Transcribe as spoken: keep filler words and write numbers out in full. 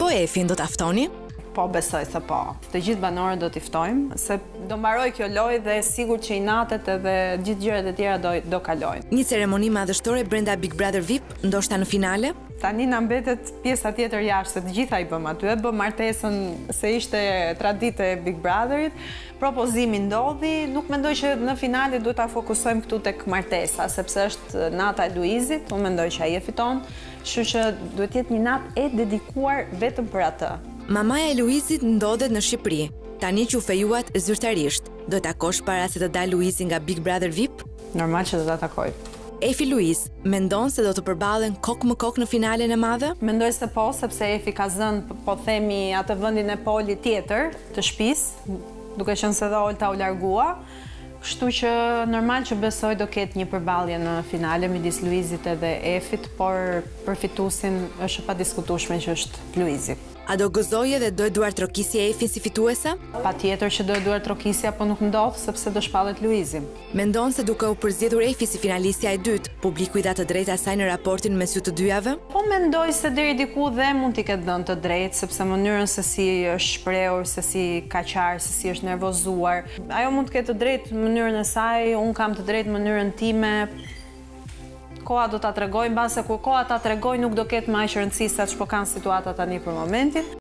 Efin do ta ftoni? Po, besoj se po. Të gjithë banorët do t'i ftojmë, se do mbaroj kjo lojë dhe sigur që i natet edhe gjithë gjërat e tjera do, do kalojnë. Një ceremoni madhështore brenda Big Brother V I P, ndoshta në finale? Tani na mbetet pjesa tjetër jashtë, se të gjitha i bëm aty. E bëm martesën se ishte traditë e Big Brotherit, propozimi ndodhi, nuk mendoj që në finale duhet ta fokusojmë këtu tek martesa, sepse është nata e Luizit, unë mendoj që ai e fiton, kështu që duhet jetë një natë e dedikuar vetëm për atë. Mamaja e Luizit ndodhet në Shqipëri. Tani që u fejuat zyrtarisht, do të takosh para se të dalë Luizi nga Big Brother V I P? Normal që do ta takoj. Efi Luiz, mendon se do të përballen kokë më kokë në finalen e madhe? Mendoj se po, sepse Efi ka zënë, po themi, atë vendin e poli tjetër të shtëpisë, duke qenë se dhe Olta u largua. Kështu që normal që besoj do ketë një përballje në finale midis Luizit edhe Efit, por përfituesin është e padiskutueshme që është Luizi. A do gëzoje dhe do e duar trokisje Efin si fituese? Patjetër që do e duar trokisja, po nuk ndodh sepse do shpallet Luizi. Mendon se duke u përzgjedhur Efi si finalistja e dytë, publiku i dha të drejtë asaj në raportin mes ju të dyjave? Po mendoj se deri diku dhe mund t'i ketë dhënë të drejtë, sepse mënyrën se si është shprehur, se si ka qarë, se si është nervozuar. Ajo mund të ketë të drejtë në mënyrën e saj, unë kam të drejtë në mënyrën time. Koha do ta tregoj, mbase kur koha ta tregoj nuk do ketë më aq rëndësi sa ç'po kanë situatat tani për momentin.